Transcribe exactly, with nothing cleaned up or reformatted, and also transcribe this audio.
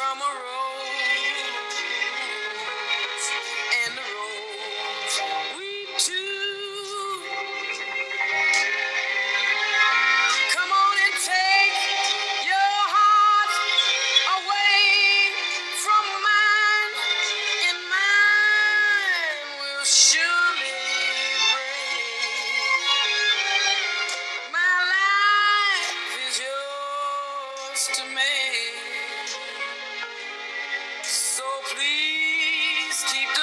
from a rose, and the rose we two. Come on and take your heart away from mine, and mine will surely break. My life is yours to make, so please keep the